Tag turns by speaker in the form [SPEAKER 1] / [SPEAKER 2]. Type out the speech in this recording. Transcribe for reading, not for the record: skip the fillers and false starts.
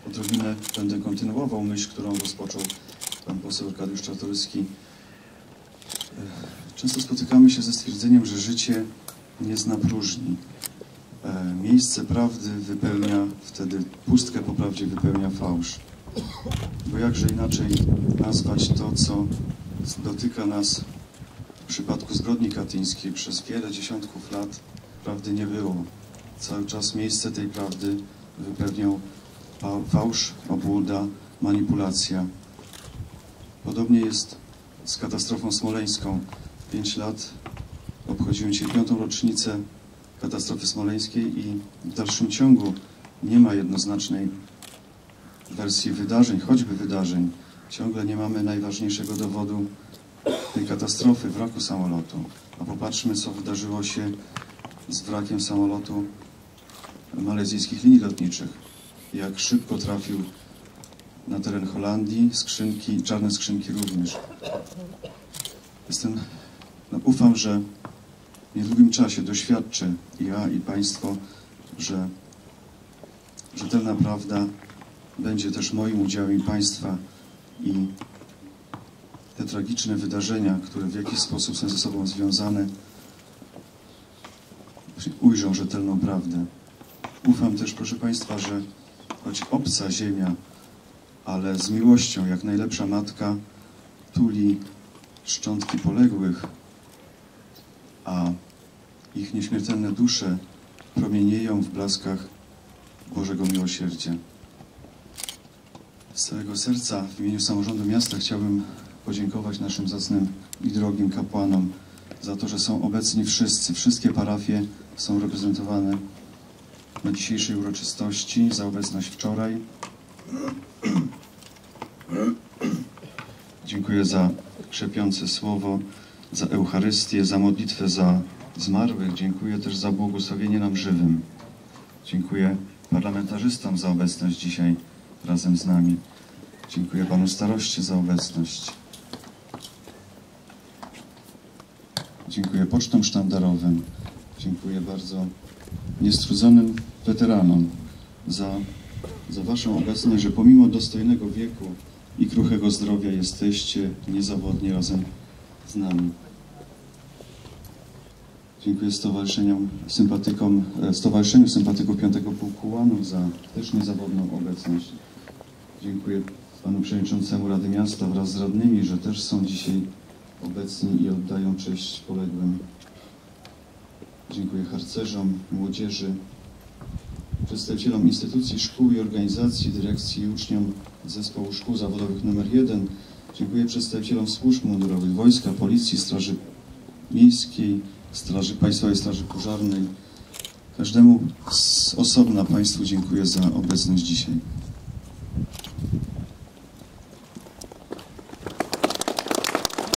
[SPEAKER 1] odrobinę będę kontynuował myśl, którą rozpoczął pan poseł Arkadiusz Czartoryski. Często spotykamy się ze stwierdzeniem, że życie nie zna próżni. Miejsce prawdy wypełnia wtedy, pustkę po prawdzie wypełnia fałsz. Bo jakże inaczej nazwać to, co dotyka nas w przypadku zbrodni katyńskiej. Przez wiele dziesiątków lat prawdy nie było. Cały czas miejsce tej prawdy wypełniał fałsz, obłuda, manipulacja. Podobnie jest z katastrofą smoleńską. 5 lat obchodzimy dzisiaj 5. rocznicę katastrofy smoleńskiej i w dalszym ciągu nie ma jednoznacznej wersji wydarzeń, choćby wydarzeń. Ciągle nie mamy najważniejszego dowodu tej katastrofy, wraku samolotu. A popatrzmy, co wydarzyło się z wrakiem samolotu malezyjskich linii lotniczych. Jak szybko trafił na teren Holandii, skrzynki, czarne skrzynki również. Ufam, że w niedługim czasie doświadczę i ja, i Państwo, że rzetelna prawda będzie też moim udziałem i Państwa i te tragiczne wydarzenia, które w jakiś sposób są ze sobą związane, ujrzą rzetelną prawdę. Ufam też, proszę Państwa, że choć obca ziemia, ale z miłością, jak najlepsza matka, tuli szczątki poległych, a ich nieśmiertelne dusze promienieją w blaskach Bożego miłosierdzia. Z całego serca w imieniu samorządu miasta chciałbym podziękować naszym zacnym i drogim kapłanom za to, że są obecni wszyscy. Wszystkie parafie są reprezentowane na dzisiejszej uroczystości, za obecność wczoraj. Dziękuję za krzepiące słowo, za Eucharystię, za modlitwę za zmarłych. Dziękuję też za błogosławienie nam żywym. Dziękuję parlamentarzystom za obecność dzisiaj razem z nami. Dziękuję panu staroście za obecność. Dziękuję pocztom sztandarowym. Dziękuję bardzo niestrudzonym weteranom za waszą obecność, że pomimo dostojnego wieku i kruchego zdrowia jesteście niezawodnie razem z nami. Dziękuję Stowarzyszeniu Sympatyków 5. Pułku Ułanów za też niezawodną obecność. Dziękuję panu przewodniczącemu Rady Miasta wraz z radnymi, że też są dzisiaj obecni i oddają cześć poległym. Dziękuję harcerzom, młodzieży, przedstawicielom instytucji, szkół i organizacji, dyrekcji i uczniom Zespołu Szkół Zawodowych nr 1. Dziękuję przedstawicielom służb mundurowych, wojska, policji, straży miejskiej, Państwowej Straży Pożarnej. Każdemu z osobna Państwu dziękuję za obecność dzisiaj.